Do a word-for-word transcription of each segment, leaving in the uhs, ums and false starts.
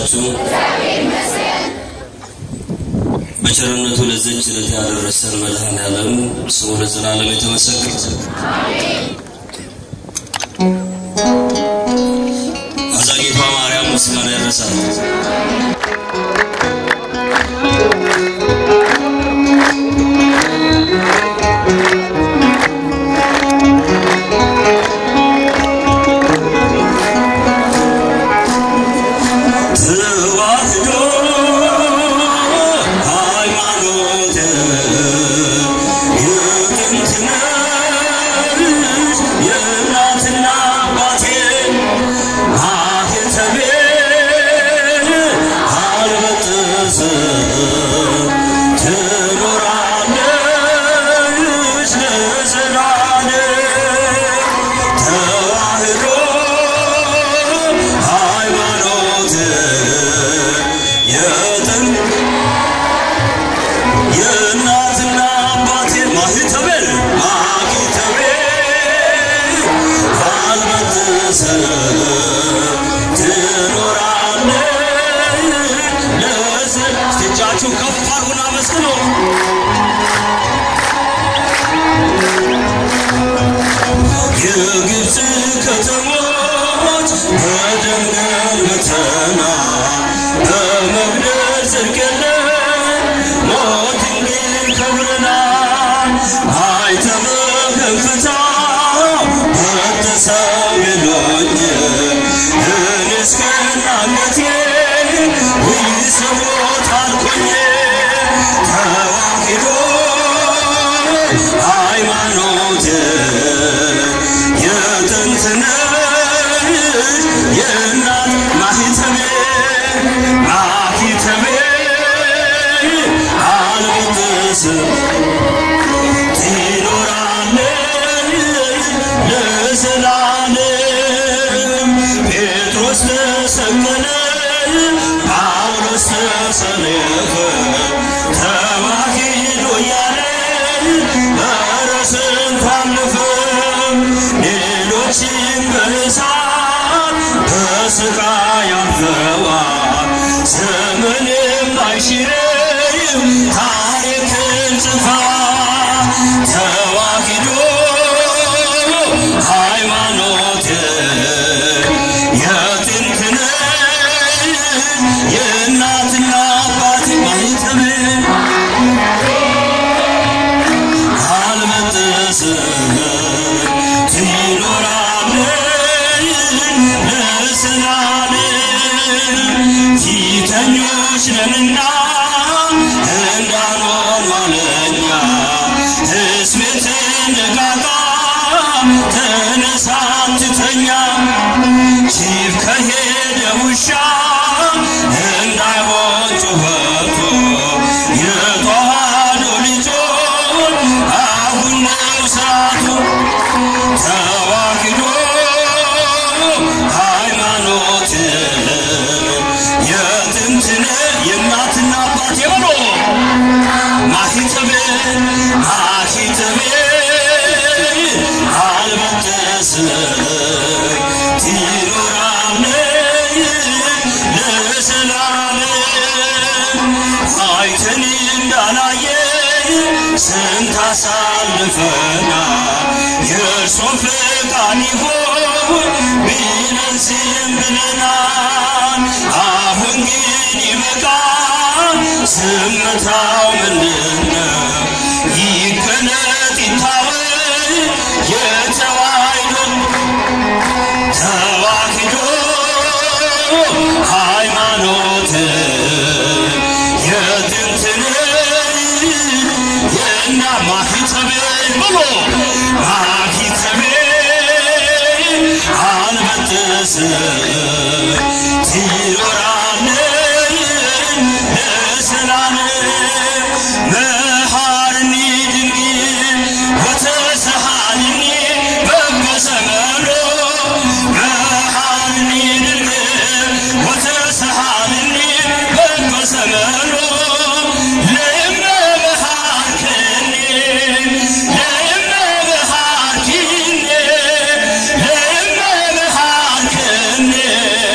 ዋላችሁ? በቸርነቱ ለዘንች ለዚህ ያደረሰን መድኃኔዓለም ስሙ ለዘላለም የተመሰገነ አሜን። አዛጌቷ ማርያም ምስጋና ይድረሳት። Yeah.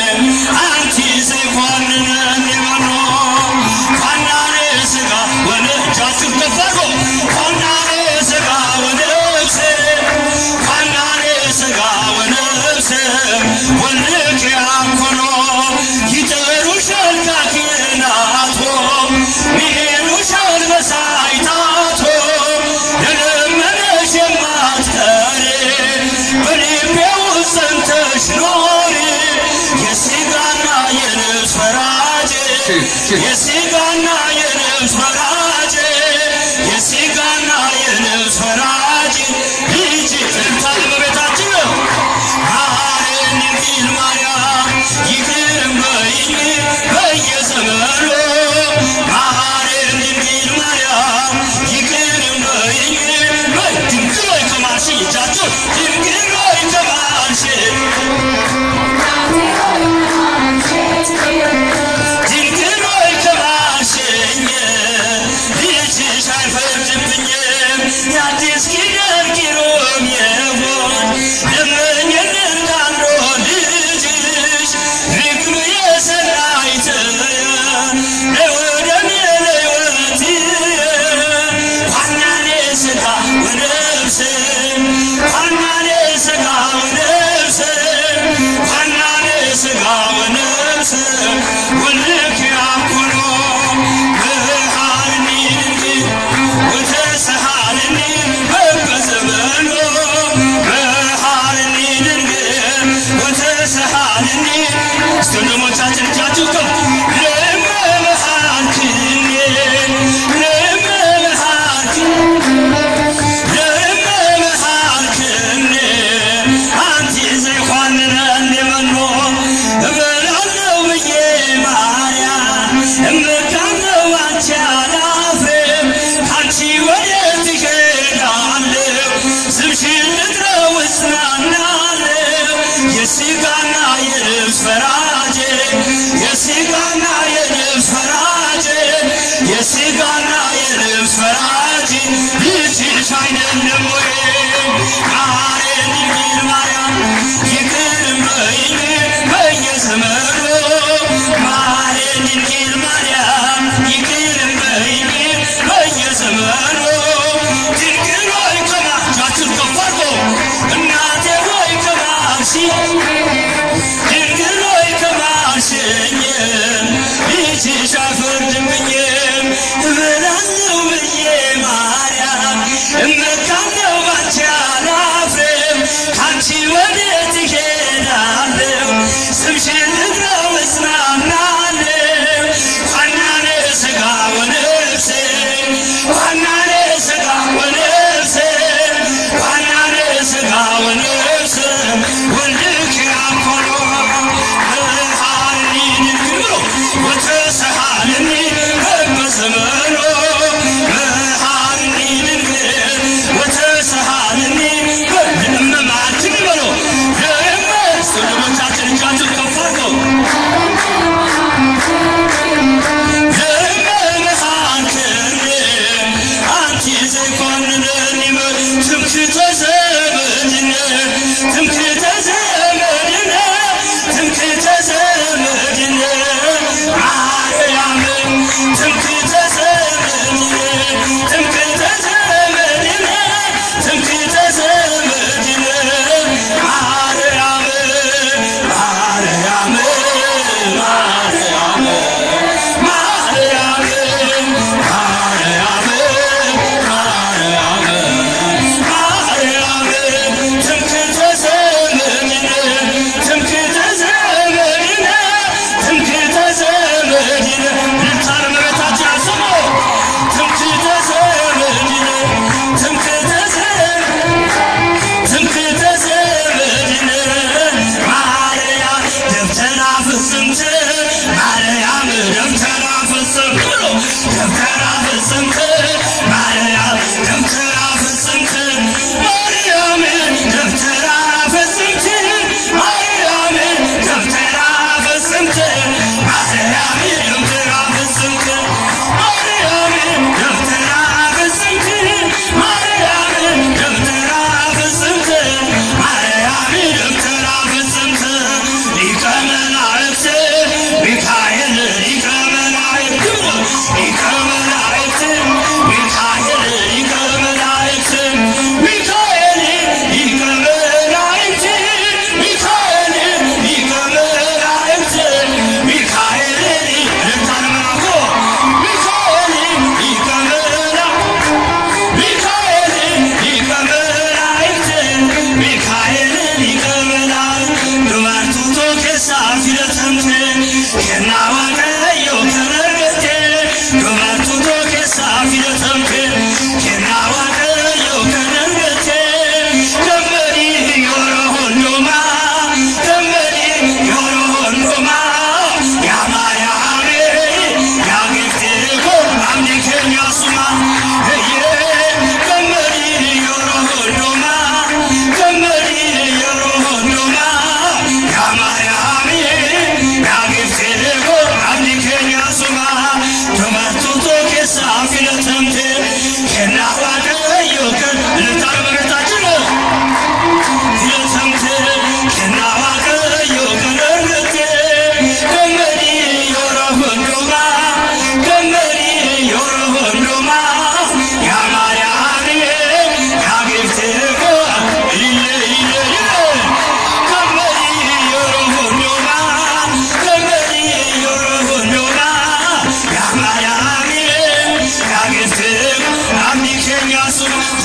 የሥጋና የነፍስ ፈራጅ የሥጋና የነፍስ ፈራጅ ልጅ እንታል በቤታችን ማረን ድንግል ማርያም ይቅር በይኝ በየዘመኑ ማረን ድንግል ማርያም ይቅር በይኝ ድንግል ሆይ ከማልሽ እጃችሁ ድንግል ሆይ ከማልሽ ድንግል ሆይ ከማልሽኝ ልጅሽ አይፈርድብኝም የአዲስ ኪዳን ኪሮም የሆን ለመኝልን ካንዶ ልጅሽ ርግብ የሰናይት ለወደኔ ለሕይወት ዋናኔ ሥጋ ወነፍስ ዋናኔ ሥጋ ወነፍስ ዋናኔ ሥጋ ወነፍስ ወልክ ያኩኖ ብርሃንኒ ድንግል ወተሰሃልኒ በበዘመኑ ብርሃንኒ ድንግል ወተሰሃልኒ እስቲ ወንድሞቻችን እጃችሁ ከፍ ለመመሃልክኒ ለመመሃልክኒ ለመመሃልክኒ አንቲ ዘይኳንነኒ መኖ እበላለሁ ብዬ ማርያም እመካለሁ አንቺ አላፍርም አንቺ ወዴት እሄዳለሁ ስምሽን ልጥራው እጽናናለሁ የሥጋና የነፍስ ፈራጅ የሥጋና የነፍስ ፈራጅ የሥጋና የነፍስ ፈራጅ ልጅሽ አይደለም ወይ ማረን ድንግል ማርያም ይቅር በይኝ በየዘመኑ ማረን ድንግል ማርያም ይቅር በይኝ በየዘመኑ ድንግል ሆይ ከማልሽ ከፍ አድርጎ እናቴ ሆይ ከማልሽ ድንግል ሆይ ከማልሽኝ ልጅሽ አይፈርድብኝም እበላለሁ ብዬ ማርያም እመካለሁ ባንቺ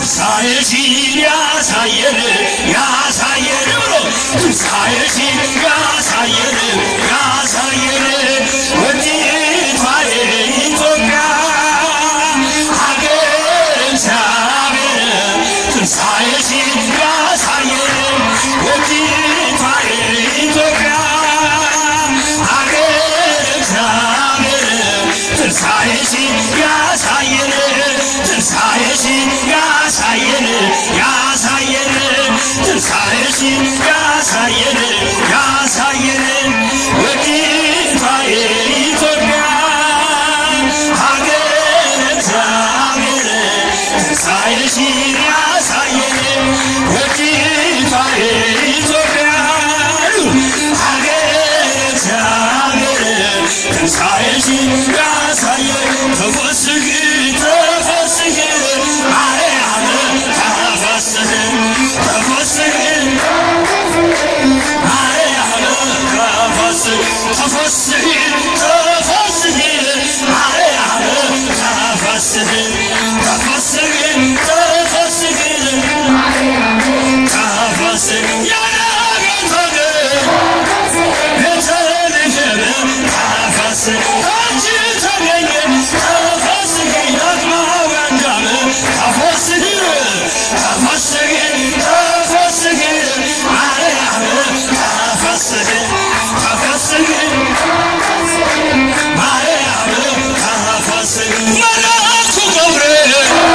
ትንሣኤሽን ያሳየን ያሳየን ብሎ ትንሣኤሽን ያሳየን ያሳየን ወዲቷ ኢትዮጵያ ሀገር እግዚአብሔር ትንሣኤሽን ያሳየን ወዲቷ ኢትዮጵያ ሀገር እግዚአብሔር ትንሣኤሽን ያሳየን ትንሣኤሽን ያሳየን ያሳየን ትንሣኤሽን ያሳየን ያሳየን ወዲቷ ኢትዮጵያ ሀገር እግዚአብሔር ትንሣኤሽን ያሳየን ወዲቷ ኢትዮጵያ ሀገር እግዚአብሔር ትንሣኤሽን ያሳየን ተፈስሒ ተፈስሒ ማርያም ተፈስሒ ተፈስሒ ማርያም ተፈስሒ ተፈስሒ ተፈስሒ ማርያም ተፈስሒ ተፈስሒ ተፈስሒ ተፈስሒ ያናገር ቤተልሔም ተፈስሒ አንቺ ተገኘ ተፈስሒ ዳግማዊ አዳም ተፈስሒ ተፈስሒ ተፈስሒ ማርያም ተፈስሒ ተፈስሒ ማርያም ተፈስሒ መልአኩ ገብርኤል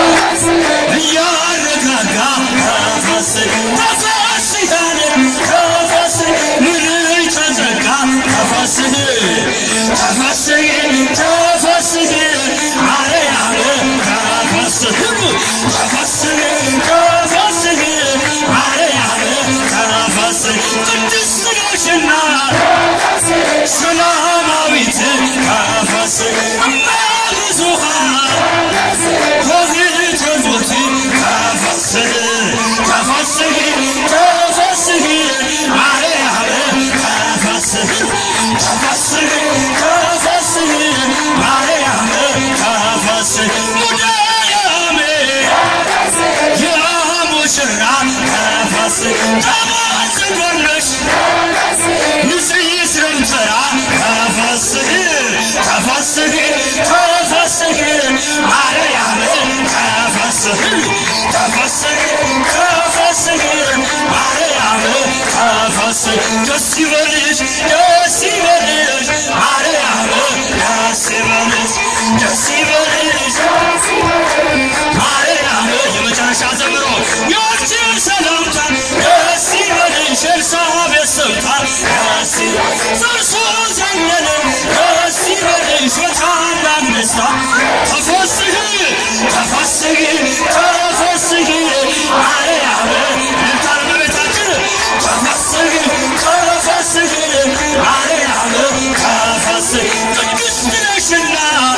እያረጋጋ ተፈስሒ ተፈስሒ አለ ተፈስሒ ምድር ተዘጋ ተፈስሒ ተፈስሒ ተፈስሒ ማርያም ተፈስሒ ተፈስሒ ተፈስሒ ማርያም ተፈስሒ ቅድስት ነሽና ሰላማዊት ተፈስሒ እመ ብዙኃን ኆኅተ ዞቲ ተፈስሒ ተፈስሒ ተፈስሒ ማርያም ተፈስሒ ተፈስሒ ተፈስሒ ማርያም ተፈስሒ ሙዳያሜ የሙሽራ ተፈስሒ ተባዝጎልሽ ንጽሕት ረምተራ ተፈስሒ ተፈስሒ ተፈስሒ ማርያም ተፈስሒ ተፈስሒ ተፈስሒ ማርያም ተፈስሒ ደስ ይበልሽ ደስ ይበልሽ ማርያም ደስ ይበልሽ ደስ ይበልሽ ማርያም የመጨረሻ ዘምሮ ያንቺ ሰላምታ ደስ ይበልሽ ኤልሳቤጥ ሰምታ ደስ ዘርሶ ዘነነ ደስ ይበልሽ በታላቅ ደስታ ተፈስሒ ተፈስሒ ተፈስሒ ማርያም እንታር በቤታችን ተፈስሒ ተፈስሒ ማርያም ተፈስሒ ቅድስት ነሽና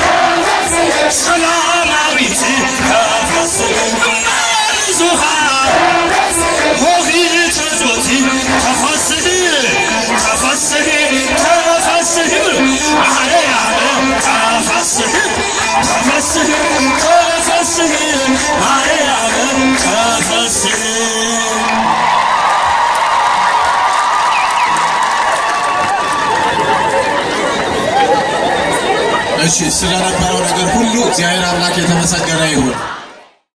ሰላማዊት ተፈስሒ እመ ብዙኃን ኆኅተ ዞቲ ተፈስሒ ተፈስሒ ተፈስሒ ማርያም ተፈስሒ ተፈስሒ ተፈስሒ ማርያም ተፈስሒ እሺ ስለነበረው ነገር ሁሉ እግዚአብሔር አምላክ የተመሰገነ ይሁን።